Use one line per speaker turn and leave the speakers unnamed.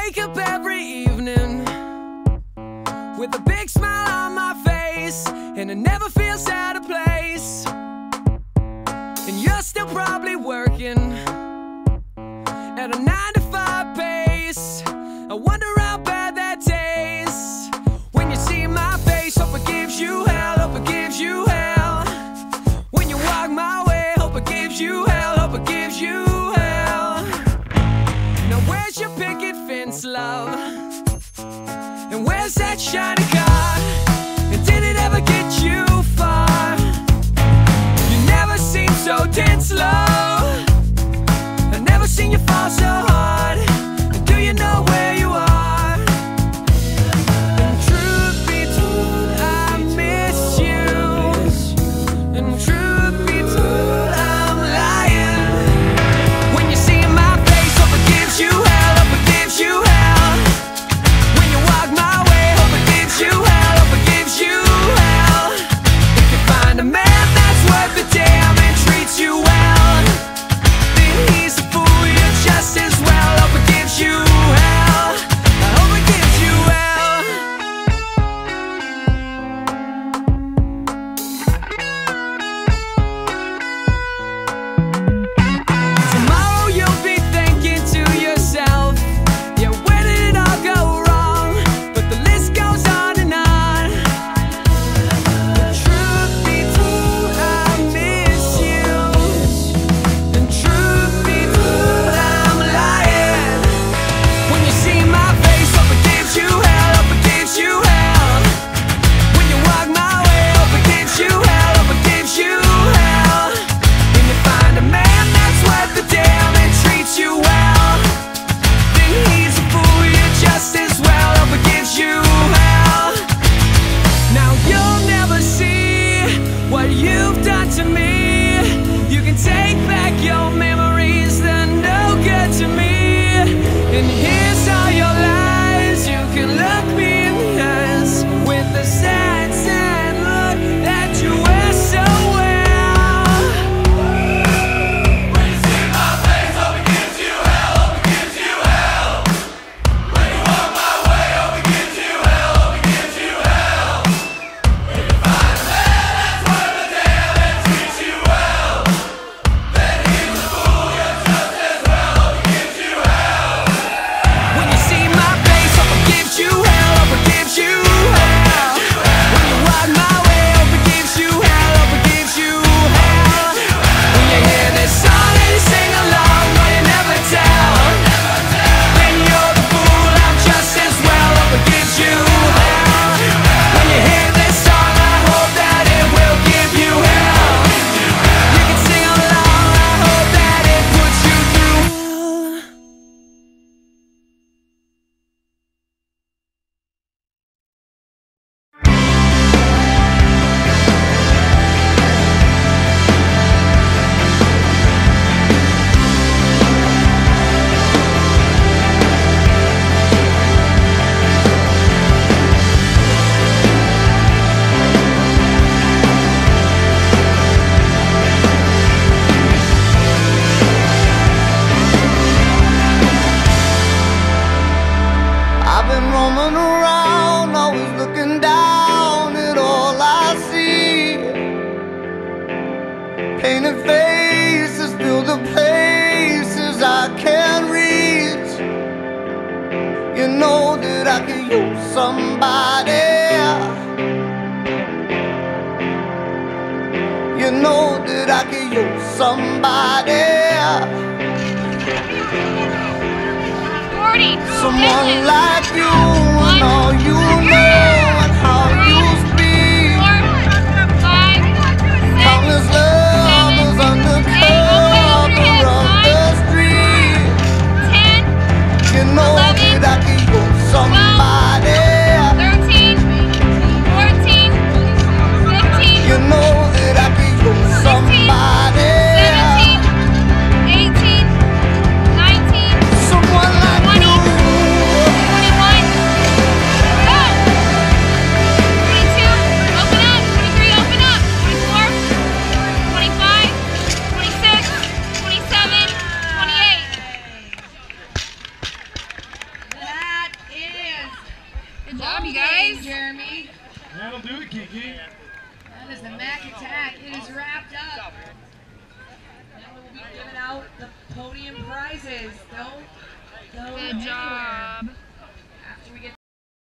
wake up every evening with a big smile on my face, and it never feels out of place. And you're still probably working at a 9-to-5 pace. I wonder how bad that tastes when you see my face. Hope it gives you hell, hope it gives you hell. When you walk my way, hope it gives you hell, hope it gives you hell. Now where's your picket fence, love? And where's that shiny car? And did it ever get you far? You never seem so tense, love. I've never seen you fall so hard. And do you know where you are? And truth be told, I miss you. And truth be told, I'm lying. When you see my face, hope it gives you hell, hope it gives you hell. When you walk my way, hope it gives you hell, hope it gives you hell. If you find a man that's worth the damn and treats you well, then he's a fool, you're just as well. Hope it gives you hell, I hope it gives you hell. Tomorrow you'll be thinking to yourself, yeah, where did it all go wrong? But the list goes on and on. The truth be told, I miss you. And truth be told, I'm lying. When you see my face, hope it gives you hell, hope it gives you hell. When you walk my way, hope it gives you hell, hope it gives you hell. When you find a man that's worth the damn and treats you well, then he's a fool, you're just as well. Hope it gives you hell. Now you'll never see what you've done to me. You can take back your memories, they're no good to me. And here's all your lies. You can look me in the eyes with the sad, sad look that you wear so well.
When you see my face, hope it gives you hell, hope it gives you hell. When you walk my way, hope it gives you hell, hope it gives you hell. When you find a man that's worth the damn and treats you well, then he's a fool, you're just as well. Hope it gives you hell.
When you see my face, hope it gives you hell, hope it gives you hell. When you walk my way, hope it gives you hell, hope it gives you hell. When you hear this song and you sing along, no, you never tell. Then you're the fool, I'm just as well. Hope it gives you hell. When you hear this song, I hope that it will give you hell. You can sing along, I hope that it puts you through hell.
I've been roaming around, always looking down at all I see. Painted faces fill the places I can't reach. You know that I could use somebody. You know that I could use somebody.
40.
Someone like you and all you know and how you speak.
4, 5, 6,
Countless lovers under cover of the street.
10,
You know that I could use somebody.
13, 14, 15,
You know that I could use somebody.
17, 18, 19,
Someone like
20,
you.
21, go! 22, open up. 23, open up. 24, 25, 26, 27, 28. job, you guys.
Jeremy.
That'll do it, Kiki.
That is the Mac Attack. It is wrapped up. Now we'll be giving out the podium prizes. Don't go
Good job.